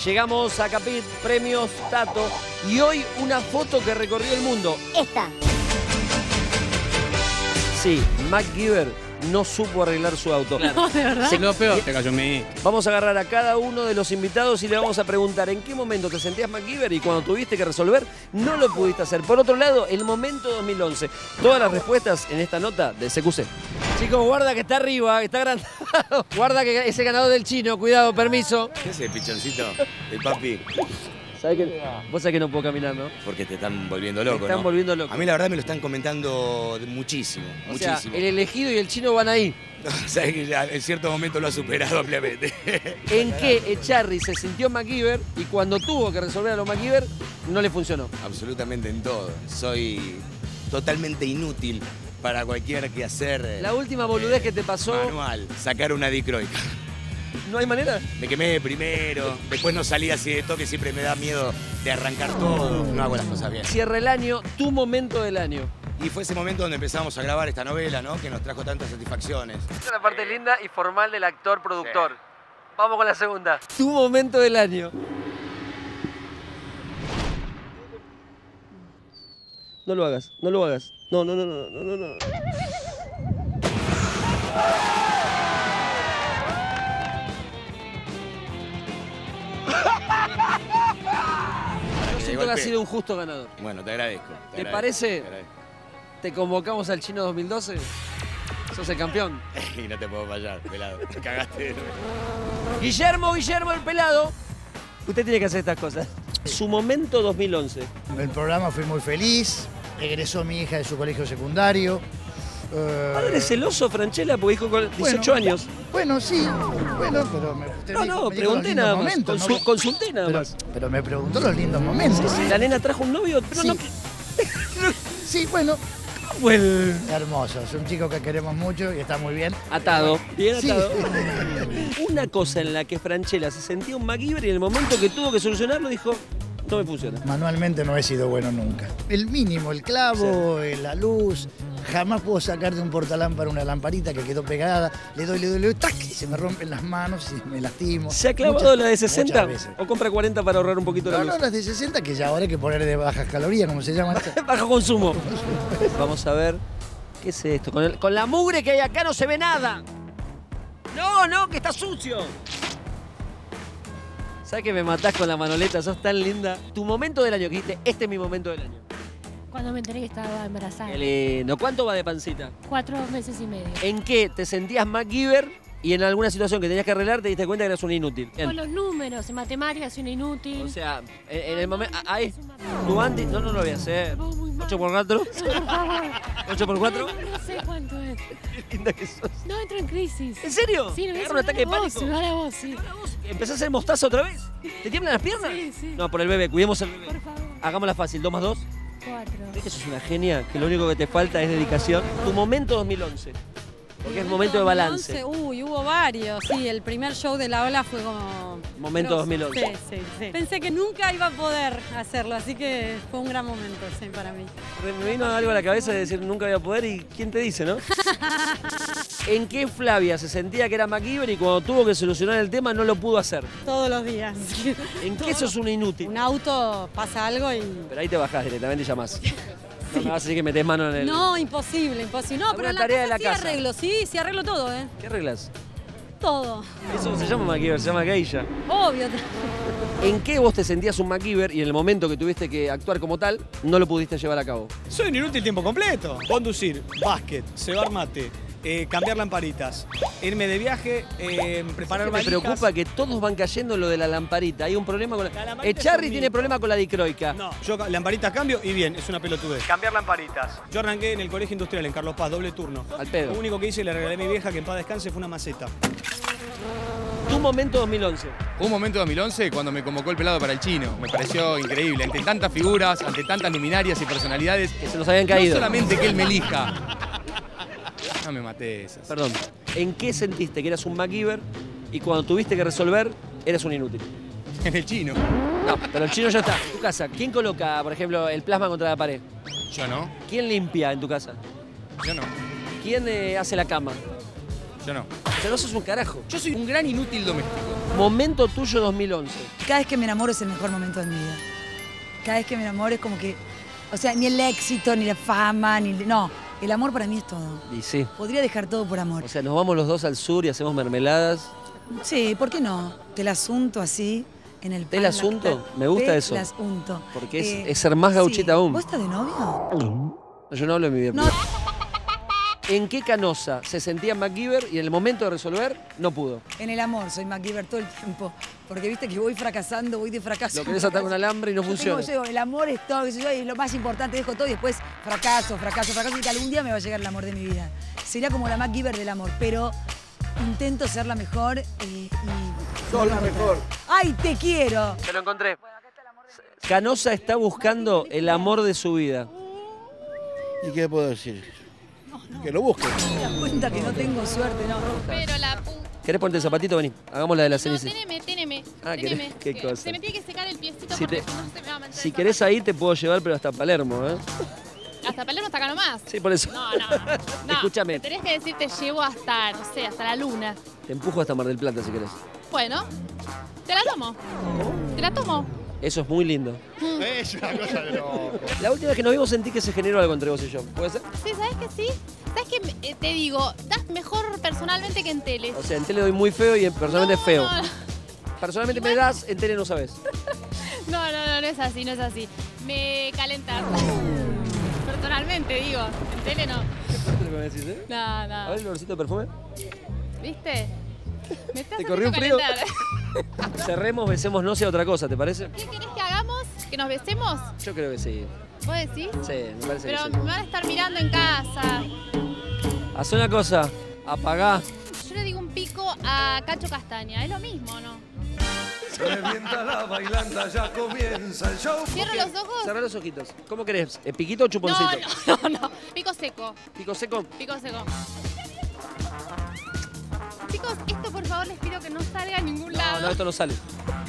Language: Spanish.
Llegamos a Capit, premios Tato, y hoy una foto que recorrió el mundo. Esta. Sí, MacGyver no supo arreglar su auto. No, ¿de verdad? Lo peor, te cayó en mí. Vamos a agarrar a cada uno de los invitados y le vamos a preguntar en qué momento te sentías MacGyver y cuando tuviste que resolver no lo pudiste hacer. Por otro lado, el momento 2011. Todas las respuestas en esta nota de CQC. Chicos, guarda que está arriba, que está agrandado. Guarda que ese ganador del chino, cuidado, permiso. ¿Qué es el pichoncito del papi? ¿Sabés que vos sabés que no puedo caminar, no? Porque te están volviendo loco, Te están ¿no? volviendo loco. A mí la verdad me lo están comentando muchísimo, O sea, muchísimo. el elegido y el chino van ahí. O sea, que ya en cierto momento lo ha superado ampliamente. ¿En qué Echarri se sintió MacGyver y cuando tuvo que resolver a los MacGyver no le funcionó? Absolutamente en todo. Soy totalmente inútil para cualquier quehacer La última boludez que te pasó, manual. Sacar una dicroica. ¿no hay manera? Me quemé primero, después no salí así de toque, siempre me da miedo de arrancar todo. No hago las cosas bien. Cierra el año, tu momento del año. Y fue ese momento donde empezamos a grabar esta novela, ¿no? Que nos trajo tantas satisfacciones. Esta es la parte linda y formal del actor-productor. Sí. Vamos con la segunda. Tu momento del año. No lo hagas, no lo hagas. No. Yo siento que has sido un justo ganador. Bueno, te agradezco. ¿Te parece? Te agradezco. ¿Te convocamos al Chino 2012? Sos el campeón. Y no te puedo fallar, pelado. Te cagaste. Guillermo el pelado. Usted tiene que hacer estas cosas. Su momento 2011. En el programa fui muy feliz. Egresó mi hija de su colegio secundario. Padre celoso, Franchella, porque dijo con 18 años. Bueno, sí. Bueno, pero No, pregunté nada más. Consulté nada más. Pero me preguntó los lindos momentos. Sí, la nena trajo un novio, pero sí. no. Sí, bueno. Fue el... Hermoso, es un chico que queremos mucho y está muy bien. Atado, bien Sí. atado. Una cosa en la que Franchella se sentía un MacGyver y en el momento que tuvo que solucionarlo dijo, no me funciona. Manualmente no he sido bueno nunca. El mínimo, el clavo, la luz. Jamás puedo sacar de un portalámpara una lamparita que quedó pegada. Le doy, ¡tac! Y se me rompen las manos y me lastimo. ¿Se ha clavado la de 60? Muchas veces. ¿O compra 40 para ahorrar un poquito la luz? No, las de 60 que ya ahora hay que poner de bajas calorías, como se llama. Bajo consumo. Vamos a ver. ¿Qué es esto? Con la mugre que hay acá no se ve nada. No, que está sucio. ¿Sabes que me matás con la manoleta? Sos tan linda. Tu momento del año, que dijiste, este es mi momento del año. Cuando me enteré que estaba embarazada. Qué lindo. ¿Cuánto va de pancita? 4 meses y medio. ¿En qué te sentías MacGyver y en alguna situación que tenías que arreglar te diste cuenta que eras un inútil? Bien. Con los números, en matemáticas soy una inútil. O sea, en el momento... Ahí, tu antes... No lo voy a hacer. 8x4. 8x4. No sé cuánto es. Qué linda que sos. No, entro en crisis. ¿En serio? Sí, ¿Te me agarra un ataque de pánico? Ahora vos, sí. ¿Empezás a hacer mostaza otra vez? ¿Te tiemblan las piernas? Sí. No, por el bebé, cuidemos al bebé. Por favor. Hagámosla fácil, 2 más 2. 4. ¿Ves que sos una genia? Que lo único que te falta es dedicación. Tu momento 2011. Porque es momento de balance. 2011, uy, hubo varios. Sí, el primer show de La Ola fue como... Momento 2011. Sí. Pensé que nunca iba a poder hacerlo, así que fue un gran momento, sí, para mí. Me vino algo a la cabeza de decir nunca voy a poder y ¿quién te dice, no? ¿En qué Flavia se sentía que era MacGyver y cuando tuvo que solucionar el tema no lo pudo hacer? Todos los días. ¿En qué sos una inútil? Un auto, pasa algo y... Pero ahí te bajás directamente y llamás. No me vas a decir que metés mano en el... No, imposible. No, pero en la tarea de casa la sí casa. arreglo, sí arreglo todo, ¿eh? ¿Qué arreglas? Todo. Eso no se llama MacGyver, se llama geisha. Obvio. ¿En qué vos te sentías un MacGyver y en el momento que tuviste que actuar como tal, no lo pudiste llevar a cabo? Soy un inútil tiempo completo. Conducir, básquet, cebar mate, cambiar lamparitas, irme de viaje, preparar Me valijas. preocupa que todos van cayendo en lo de la lamparita. Hay un problema con La lamparita Echarri es un tiene mito. problema con la dicroica. No, yo lamparitas cambio y bien, es una pelotudez. Cambiar lamparitas. Yo arranqué en el colegio industrial en Carlos Paz, doble turno. Al pedo. Lo único que hice, le regalé a mi vieja, que en paz descanse, fue una maceta. Tu momento 2011. Un momento 2011 cuando me convocó el pelado para el chino. Me pareció increíble. Ante tantas figuras, ante tantas luminarias y personalidades. Que se nos habían No caído. solamente que él me elija. No me maté esas. Perdón. ¿En qué sentiste que eras un MacGyver y cuando tuviste que resolver, eras un inútil? En el chino. No, pero el chino ya está. En tu casa, ¿quién coloca, por ejemplo, el plasma contra la pared? Yo no. ¿Quién limpia en tu casa? Yo no. ¿Quién hace la cama? Yo no. O sea, no sos un carajo. Yo soy un gran inútil doméstico. Momento tuyo 2011. Cada vez que me enamoro es el mejor momento de mi vida. Cada vez que me enamoro es como que, o sea, ni el éxito, ni la fama, no, el amor para mí es todo. Y sí. Podría dejar todo por amor. O sea, nos vamos los dos al sur y hacemos mermeladas. Sí, ¿por qué no? Te las unto así en el pan. ¿Te las unto? Me gusta eso. Te las unto. Porque es ser más gauchita aún. ¿Vos estás de novio? No, yo no hablo de mi vida. No. ¿En qué canosa se sentía MacGyver y en el momento de resolver no pudo? En el amor, soy MacGyver todo el tiempo. Porque viste que voy fracasando, voy de fracaso. Lo querés atar con alambre y no funciona. El amor es todo, es lo más importante, dejo todo y después fracaso y que algún día me va a llegar el amor de mi vida. Sería como la MacGyver del amor, pero intento ser la mejor y... Sos la mejor. ¡Ay, te quiero! Te lo encontré. Canosa está buscando el amor de su vida. ¿Y qué puedo decir? Que lo busque. Me das cuenta que no tengo suerte, ¿no? Pero la ¿Querés ponerte el zapatito? Vení, hagamos la de la ceniza. Teneme. Ah, ¿querés? ¿Qué cosa? Se me tiene que secar el piecito Si porque te- si no se me va a manchar Si el querés zapato. ahí te puedo llevar, pero hasta Palermo, ¿eh? Hasta Palermo está acá nomás. Sí, por eso. No. Escúchame. Tenés que decir te llevo hasta, no sé, hasta la luna. Te empujo hasta Mar del Plata si querés. Bueno, te la tomo. Te la tomo. Eso es muy lindo. Es una cosa de loco. La última vez que nos vimos sentí que se generó algo entre vos y yo. ¿Puede ser? Sí, ¿sabes que sí? ¿Sabes que te digo? Das mejor personalmente que en tele. O sea, en tele doy muy feo y personalmente feo. No. Personalmente me das, en tele no sabes. No es así, no es así. Me calentas. Personalmente, digo. En tele no. ¿Qué fuerte lo que me decís, eh? No. A ver el olorcito de perfume. ¿Viste? Me estás ¿Te corrió un haciendo frío? calentar. Cerremos, besémonos y a otra cosa, ¿te parece? ¿Qué querés que hagamos? ¿Que nos besemos? Yo creo que sí. ¿Vos decís? Sí, me parece Pero que me sí. van a estar mirando en casa. Haz una cosa, apagá. Yo le digo un pico a Cacho Castaña. Es lo mismo, ¿no? Revienta la bailanta, ya comienza el show. Cierro los ojos. Cerrá los ojitos. ¿Cómo querés? ¿Piquito o chuponcito? No. Pico seco. ¿Pico seco? Pico seco. Chicos, esto por favor les pido que no salga a ningún lado. No, esto no sale.